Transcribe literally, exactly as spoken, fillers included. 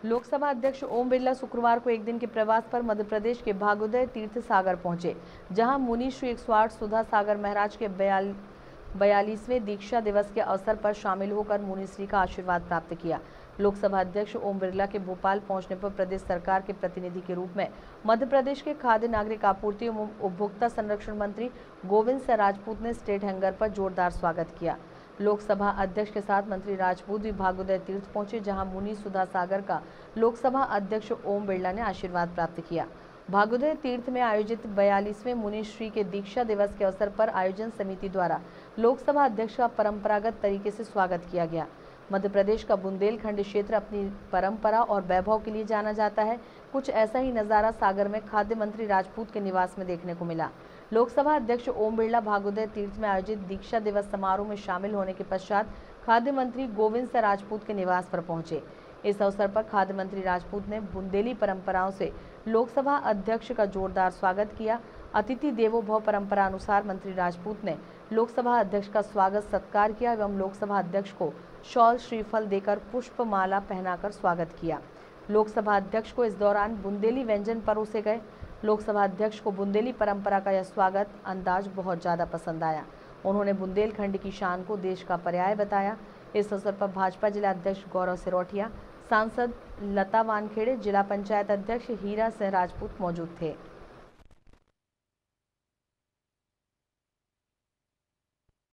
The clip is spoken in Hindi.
लोकसभा अध्यक्ष ओम बिरला शुक्रवार को एक दिन के प्रवास पर मध्य प्रदेश के भागोदय तीर्थ सागर पहुंचे, जहां मुनि श्री एक सौ आठ सुधा सागर महाराज के बयालीसवें दीक्षा दिवस के अवसर पर शामिल होकर मुनिश्री का आशीर्वाद प्राप्त किया। लोकसभा अध्यक्ष ओम बिरला के भोपाल पहुंचने पर प्रदेश सरकार के प्रतिनिधि के रूप में मध्य प्रदेश के खाद्य नागरिक आपूर्ति एवं उपभोक्ता संरक्षण मंत्री गोविंद सिंह राजपूत ने स्टेट हैंगर पर जोरदार स्वागत किया। लोकसभा अध्यक्ष के साथ मंत्री राजपूत भी भागोदय तीर्थ पहुंचे, जहां मुनि सुधा सागर का लोकसभा अध्यक्ष ओम बिरला ने आशीर्वाद प्राप्त किया। भागोदय तीर्थ में आयोजित बयालीसवें मुनिश्री के दीक्षा दिवस के अवसर पर आयोजन समिति द्वारा लोकसभा अध्यक्ष का परंपरागत तरीके से स्वागत किया गया। मध्य प्रदेश का बुंदेलखंड क्षेत्र अपनी परंपरा और वैभव के लिए जाना जाता है। कुछ ऐसा ही नज़ारा सागर में खाद्य मंत्री राजपूत के निवास में देखने को मिला। लोकसभा अध्यक्ष ओम बिरला भागोदय तीर्थ में आयोजित दीक्षा दिवस समारोह में शामिल होने के पश्चात खाद्य मंत्री गोविंद सिंह राजपूत के निवास पर पहुंचे। इस अवसर पर खाद्य मंत्री राजपूत ने बुंदेली परंपराओं से लोकसभा अध्यक्ष का जोरदार स्वागत किया। अतिथि देवो भव परंपरा अनुसार मंत्री राजपूत ने लोकसभा अध्यक्ष का स्वागत सत्कार किया एवं लोकसभा अध्यक्ष को शॉल श्रीफल देकर पुष्प माला पहनाकर स्वागत किया। लोकसभा अध्यक्ष को इस दौरान बुंदेली व्यंजन परोसे गए। लोकसभा अध्यक्ष को बुंदेली परंपरा का यह स्वागत अंदाज बहुत ज़्यादा पसंद आया। उन्होंने बुंदेलखंड की शान को देश का पर्याय बताया। इस अवसर पर भाजपा जिला अध्यक्ष गौरव सिरोठिया, सांसद लता वानखेड़े, जिला पंचायत अध्यक्ष हीरा सिंह राजपूत मौजूद थे।